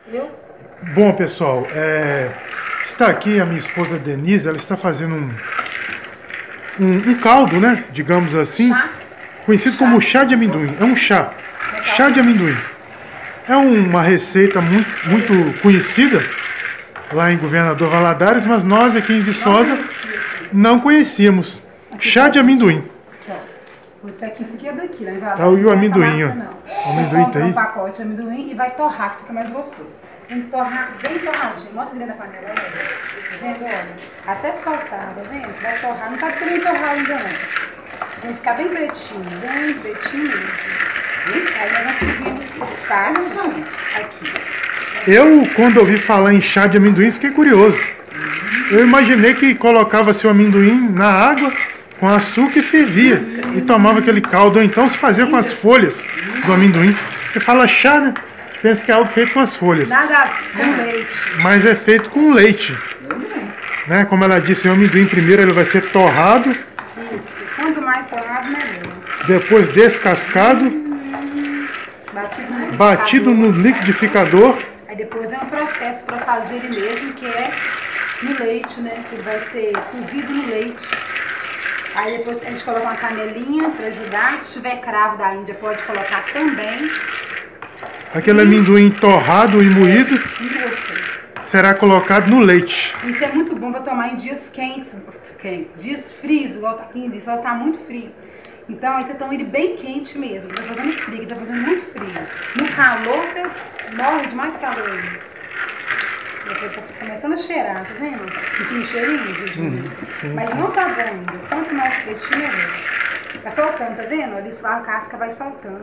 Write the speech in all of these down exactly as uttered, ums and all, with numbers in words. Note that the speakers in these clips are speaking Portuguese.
Eu? Bom, pessoal, é, está aqui a minha esposa Denise, ela está fazendo um, um, um caldo, né? Digamos assim, Chá? conhecido Chá. como chá de amendoim. É um chá. Chá de amendoim. É uma receita muito, muito conhecida lá em Governador Valadares, mas nós aqui em Viçosa não conhecíamos. Chá de amendoim. Você aqui, isso aqui é daqui, né? Vai Tá, e o amendoim, ó. marca, não. O amendoim Você tá compra aí. um pacote de amendoim e vai torrar, que fica mais gostoso. Tem que torrar bem torradinho. Mostra dentro da panela, olha. Tá vendo? Olha. Até soltar, tá vendo? Você vai torrar. Não tá ficando bem torrado ainda, não. Vai ficar bem pretinho, bem pretinho mesmo. Aí nós seguimos os passos aqui. Eu, quando ouvi falar em chá de amendoim, fiquei curioso. Eu imaginei que colocava-se o amendoim na água com açúcar e fervia. E tomava aquele caldo, ou então se fazia com as folhas do amendoim. Você fala chá, né? Você pensa que é algo feito com as folhas. Nada com leite. Mas é feito com leite. Né? Como ela disse, o amendoim primeiro ele vai ser torrado. Isso. Quanto mais torrado, melhor. Depois descascado. Batido no Batido no liquidificador. Aí depois é um processo para fazer ele mesmo, que é no leite, né? Que ele vai ser cozido no leite. Aí depois a gente coloca uma canelinha para ajudar. Se tiver cravo da Índia, pode colocar também. Aquele amendoim torrado e moído Muito gostoso. será colocado no leite. Isso é muito bom para tomar em dias quentes, quentes, dias frios, igual tá aqui em Viçosa, está muito frio. Então aí você toma ele bem quente mesmo. Tá fazendo frio, tá fazendo muito frio. No calor você morre de mais calor ainda. Tá começando a cheirar, tá vendo? E tinha um cheirinho de, de Hum, sim, mas sim. não tá bom ainda. Quanto mais pretinho, melhor. Tá soltando, tá vendo? Ali a casca vai soltando.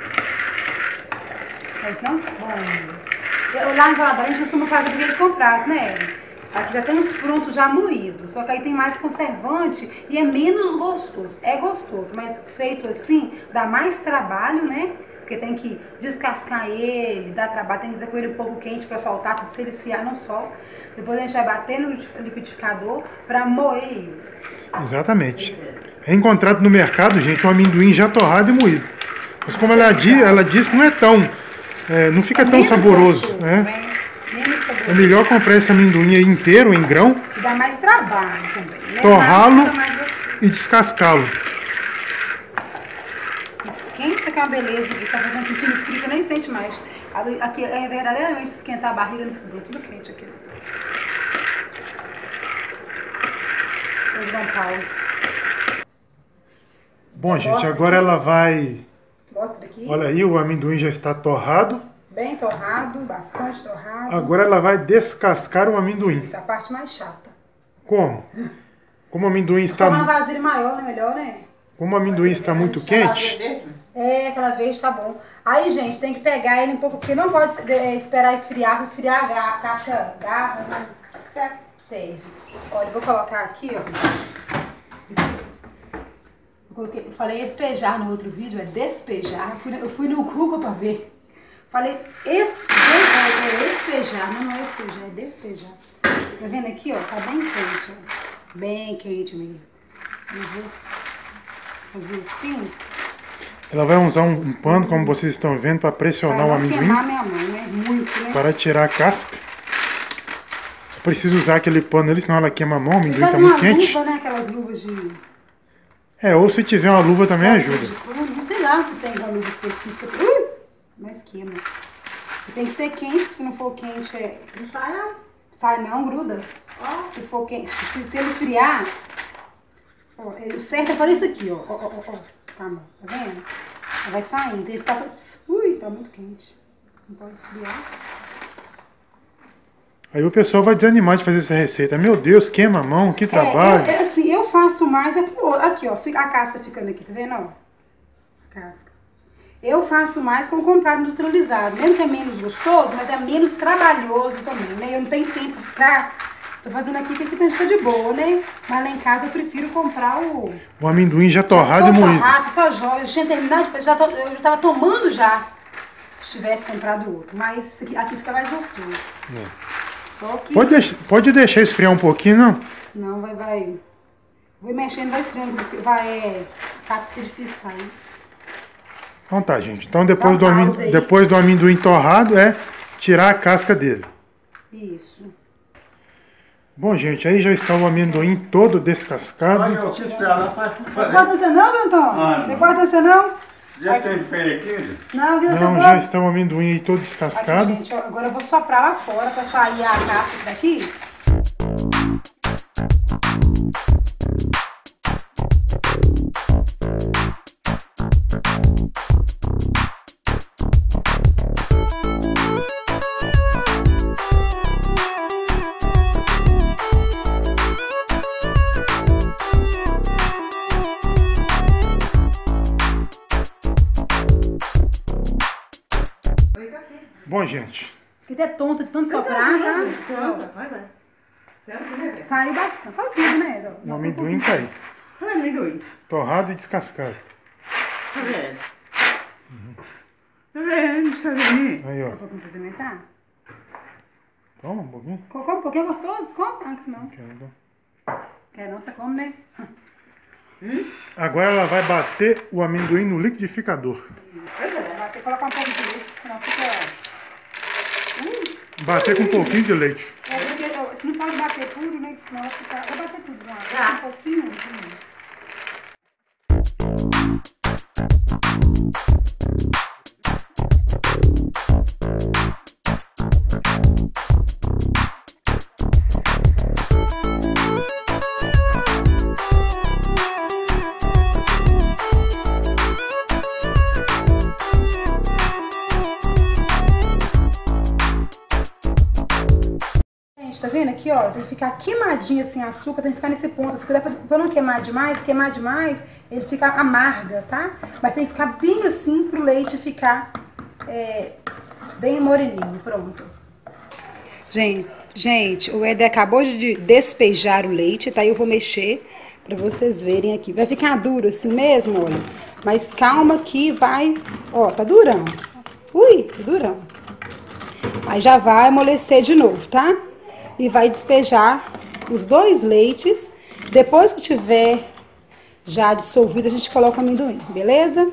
Mas não tá bom ainda. Eu, lá em Valadares a gente costuma fazer porque eles compraram, né? Aqui já tem uns prontos já moídos. Só que aí tem mais conservante e é menos gostoso. É gostoso, mas feito assim dá mais trabalho, né? Porque tem que descascar ele, dá trabalho, tem que fazer com ele um pouco quente para soltar, tudo se ele esfriar não solta. Depois a gente vai bater no liquidificador para moer ele. Exatamente. É encontrado no mercado, gente, um amendoim já torrado e moído. Mas como ela, di, ela disse, não é tão... É, não fica É tão menos saboroso, gostoso, né? né? Menos saboroso. É melhor comprar esse amendoim aí inteiro, em grão, E dá mais trabalho também, né? torrá-lo Mas fica mais gostoso. e descascá-lo. Esquenta que é uma beleza, você está fazendo sentindo frio, você nem sente mais. Aqui é verdadeiramente esquentar a barriga no frio, tudo quente aqui. Vou dar um pause. Bom, gente, agora ela vai... Mostra aqui. Olha aí, o amendoim já está torrado. Bem torrado, bastante torrado. Agora ela vai descascar o amendoim. Isso é a parte mais chata. Como? Como o amendoim Está... Tomar uma está... vasilha maior, né? Melhor, né? Como o amendoim está muito quente... É, aquela vez tá bom. Aí, gente, tem que pegar ele um pouco, porque não pode é, esperar esfriar. Se esfriar, a casca garra, não serve. Olha, eu vou colocar aqui, ó. Eu, coloquei, eu falei espejar no outro vídeo, é despejar. Eu fui, eu fui no Google pra ver. Falei espe, é, é espejar, não, não é espejar, é despejar. Tá vendo aqui, ó? Tá bem quente, ó. Bem quente mesmo. Eu vou fazer assim. Ela vai usar um, um pano, como vocês estão vendo, para pressionar o amendoim. Queimar minha mão, né? Muito, né? Para tirar a casca. Eu preciso usar aquele pano ali, senão ela queima a mão, o amendoim está Faz muito uma quente. luva, né? Aquelas luvas de... É, ou se tiver uma luva também ajuda. De... Não sei lá se tem uma luva específica. Ui! Mas queima. E tem que ser quente, porque se não for quente é... Não sai não. Sai não, gruda. Ó, se for quente, se, se ele esfriar... Ó, o certo é fazer isso aqui, ó. Ó, ó, ó. Calma, tá vendo? Vai saindo, tem que ficar todo... Ui, tá muito quente. Não pode esfriar. Aí o pessoal vai desanimar de fazer essa receita. Meu Deus, queima a mão, que trabalho. É, eu, é assim, eu faço mais... É pro... Aqui, ó, a casca ficando aqui, tá vendo, ó? A casca. Eu faço mais com comprado industrializado. Mesmo que é menos gostoso, mas é menos trabalhoso também, né? Eu não tenho tempo pra ficar... Tô fazendo aqui que aqui tá de boa, né? Mas lá em casa eu prefiro comprar o... O amendoim já torrado e moído. Torrado, só joia. Eu tinha terminado, de... já tô... eu já tava tomando já. Se tivesse comprado outro. Mas esse aqui, aqui fica mais gostoso. É. Só que... Pode, deix... Pode deixar esfriar um pouquinho, não? Não, vai, vai... Vou mexendo, vai esfriando. Vai, é... A casca fica difícil sair. Então tá, gente. Então depois, Dá do, um amin... pause aí. depois do amendoim torrado, é... tirar a casca dele. Isso. Bom, gente, aí já está o amendoim todo descascado. Olha, eu quis esperar lá para Não pode você não, João Antônio? Ah, Não pode você não? já tem feira aqui? Não, Deus Não, você já pode. está o amendoim aí todo descascado. Aqui, gente, ó, agora eu vou soprar lá fora para sair a casca daqui. Bom, gente, Fiquei até tonta de tanto soprar, tá? Vai, vai. Saiu bastante. Saiu tudo, né? o amendoim tá aí. Olha, amendoim. Torrado e descascado. Tá vendo? Tá vendo, tá vendo? Aí, ó. Vou complementar. Toma um pouquinho. Come um pouquinho gostoso? Come? Ah, não. Quero. Quer não, você come, né? Agora ela vai bater o amendoim no liquidificador. Vai ter que colocar um pouco de leite, senão fica... Bater com um pouquinho de leite. É porque você não pode bater tudo, né? Senão vai ficar... Vai bater tudo, João. Vai um pouquinho. Assim. Tá vendo aqui, ó? Tem que ficar queimadinho assim, açúcar, tem que ficar nesse ponto. Se quiser, pra não queimar demais, queimar demais, ele fica amarga, tá? Mas tem que ficar bem assim pro leite ficar é, bem moreninho, pronto. Gente, gente, o Éder acabou de despejar o leite, tá? Eu vou mexer pra vocês verem aqui. Vai ficar duro assim mesmo, olha. Mas calma que vai... Ó, tá durão. Ui, tá durão. Aí já vai amolecer de novo, tá? E vai despejar os dois leites. Depois que tiver já dissolvido, a gente coloca o amendoim, beleza?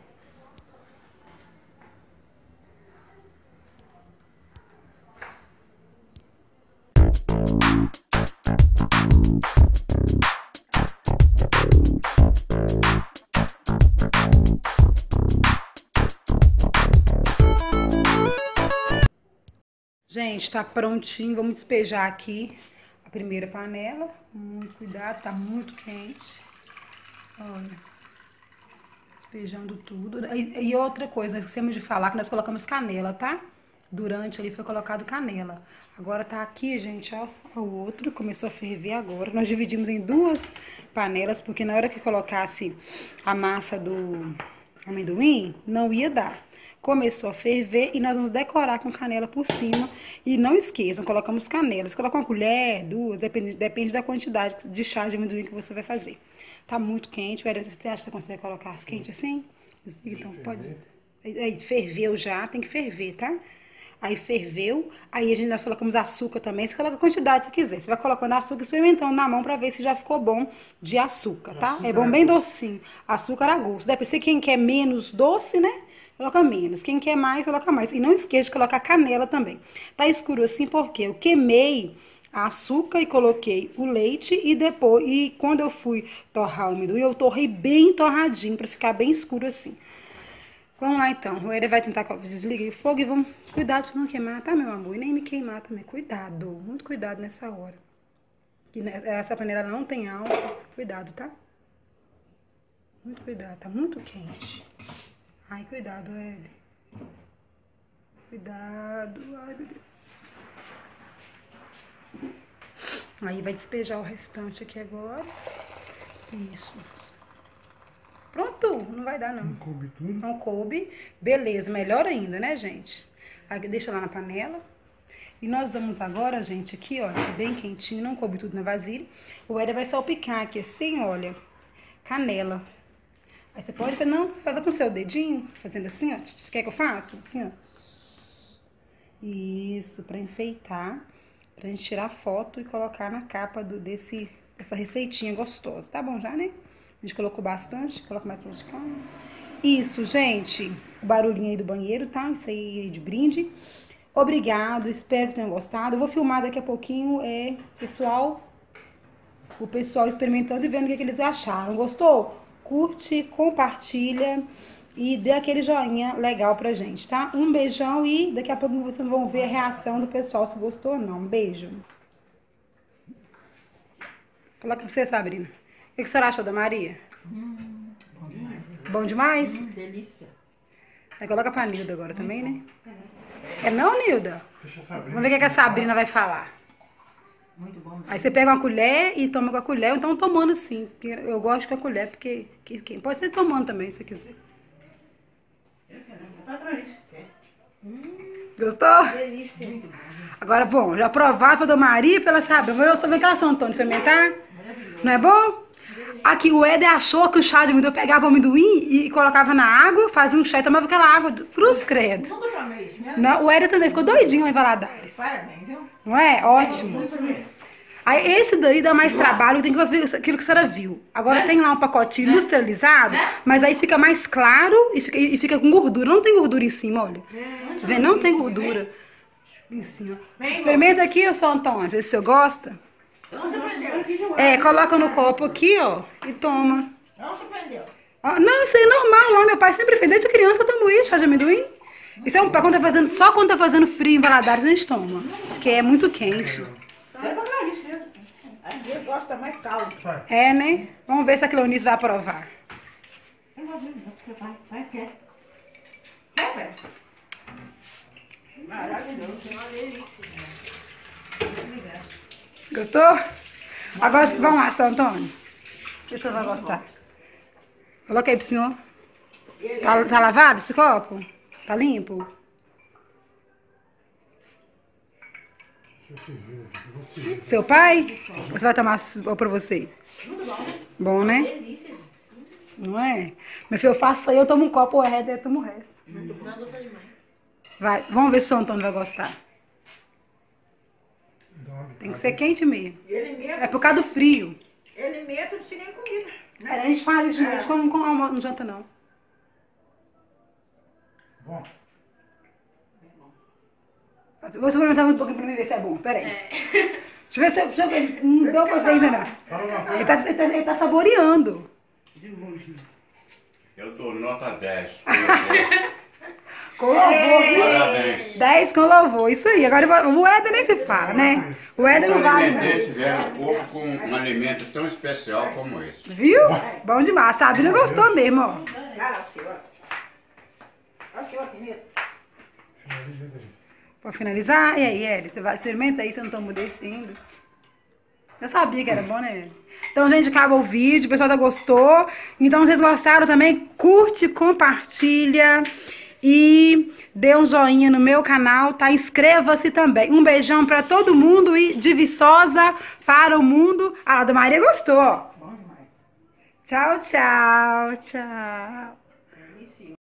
Gente, tá prontinho. Vamos despejar aqui a primeira panela. Muito cuidado, tá muito quente. Olha. Despejando tudo. E, e outra coisa, nós esquecemos de falar que nós colocamos canela, tá? Durante ali foi colocado canela. Agora tá aqui, gente, ó, o outro. Começou a ferver agora. Nós dividimos em duas panelas, porque na hora que colocasse a massa do amendoim, não ia dar. Começou a ferver e nós vamos decorar com canela por cima. E não esqueçam, colocamos canela. Você coloca uma colher, duas, depende, depende da quantidade de chá de amendoim que você vai fazer. Tá muito quente. Você acha que você consegue colocar as quentes assim? Então, pode... Aí, ferveu já, tem que ferver, tá? Aí ferveu, aí a gente, nós colocamos açúcar também. Você coloca a quantidade que você quiser. Você vai colocando açúcar, experimentando na mão pra ver se já ficou bom de açúcar, tá? Açúcar é bom bem docinho. Açúcar a gosto. Deve ser quem quer menos doce, né? Coloca menos. Quem quer mais, coloca mais. E não esqueça de colocar canela também. Tá escuro assim porque eu queimei a açúcar e coloquei o leite e depois, e quando eu fui torrar o amendoim, eu torrei bem torradinho pra ficar bem escuro assim. Vamos lá então. O Éder vai tentar desligar o fogo e vamos... Cuidado pra não queimar, tá, meu amor? E nem me queimar também. Cuidado. Muito cuidado nessa hora. Que essa panela não tem alça. Cuidado, tá? Muito cuidado. Tá muito quente. Ai, cuidado, Éder. Cuidado. Ai, meu Deus. Aí vai despejar o restante aqui agora. Isso. Pronto. Não vai dar, não. Não coube tudo. Não coube. Beleza. Melhor ainda, né, gente? Aí deixa lá na panela. E nós vamos agora, gente, aqui, ó, bem quentinho. Não coube tudo na vasilha. O Éder vai salpicar aqui assim, olha. Canela. Aí você pode, não, faz com o seu dedinho, fazendo assim, ó. Quer que eu faça? Assim, ó. Isso, pra enfeitar. Pra gente tirar foto e colocar na capa do, desse, dessa receitinha gostosa. Tá bom já, né? A gente colocou bastante, coloca mais pra de cá. Isso, gente. O barulhinho aí do banheiro, tá? Isso aí de brinde. Obrigado, espero que tenham gostado. Eu vou filmar daqui a pouquinho, é, pessoal, o pessoal experimentando e vendo o que, que eles acharam. Gostou? Curte, compartilha e dê aquele joinha legal pra gente, tá? Um beijão e daqui a pouco vocês vão ver a reação do pessoal, se gostou ou não. Um beijo. Coloca pra você, Sabrina. O que a senhora achou da Maria? Hum, bom demais. Bom demais? Hum, delícia. Aí coloca pra Nilda agora também, né? Quer não, Nilda? Deixa eu saber. Vamos ver o que, que a Sabrina vai falar. Muito bom. Aí você pega uma colher e toma com a colher, ou então tomando assim. Porque eu gosto com a colher, porque que- que- pode ser tomando também, se você quiser. Eu quero. Vai pra isso. Quer? Gostou? Delícia. Muito bom. Agora, bom, já provar pra Dona Maria e pela Sabrina. Eu só ver que ela São Antônio experimentar. Não é bom? Aqui, o Éder achou que o chá de amendoim, eu pegava o amendoim e colocava na água, fazia um chá e tomava aquela água do- pros credos. Nunca tomei isso, minha Não, o Éder também ficou doidinho lá em Valadares. Parabéns, viu? Não é? Ótimo. Aí esse daí dá mais trabalho, tem que ver aquilo que a senhora viu. Agora tem lá um pacotinho industrializado, mas aí fica mais claro e fica, e fica com gordura. Não tem gordura em cima, olha. Tá vendo? Não tem gordura em cima. Experimenta aqui, ô São Antônio, vê se você gosta. Não se prendeu. É, coloca no copo aqui, ó, e toma. Não se prendeu. Ah, não, isso aí é normal lá. Meu pai sempre fez. Desde criança eu tomo isso, chá de amendoim. Isso é um, pra quando tá fazendo, só quando tá fazendo frio em Valadares a gente toma. Porque é muito quente. Vai pra isso, viu? A gente gosta mais caldo. É, né? Vamos ver se a Cleonice vai aprovar. Vai, vai, vai, quer. Quer, velho? Maravilhoso. Uma delícia. Gostou? Agora vamos lá, São Antônio. Se você vai gostar. Coloca aí pro senhor. Tá, tá lavado esse copo? Tá limpo? Seu pai? Ou você vai tomar ou pra você? Bom, né? Delícia, gente. Não é? Meu filho, eu faço aí, eu tomo um copo, o resto, eu tomo o resto. Não, gostou demais. Vai, vamos ver se o São Antônio vai gostar. Tem que ser quente mesmo. Ele mesmo, É por causa do frio. ele mesmo não tinha nem comida. É, a gente faz isso de noite, como com almoço, não janta não. Bom, Vou experimentar um pouquinho pra mim ver se é bom. Pera aí. Deixa eu ver se eu, se eu não deu pra ver ainda não. fala uma coisa. Ele tá, ele tá, ele tá saboreando. Eu dou nota dez. Com louvor. Parabéns. dez com louvor, isso aí. Agora eu vou- o Éder nem se fala, né? O Éder não Um vale alimento não. desse velho corpo com um alimento tão especial como esse. Viu? Bom demais. A Sabrina gostou mesmo, ó. Olha lá o seu, ó. Olha o seu aqui, Nito. Finaliza daí. Pra finalizar, e aí, Eli, você vai, experimenta aí, você não tomou desse ainda. Eu sabia que era bom, né? Então, gente, acaba o vídeo, o pessoal já gostou. Então, se vocês gostaram também, curte, compartilha e dê um joinha no meu canal, tá? Inscreva-se também. Um beijão pra todo mundo e de Viçosa para o mundo. Ah, a da Maria gostou. Bom demais. Tchau, tchau, tchau.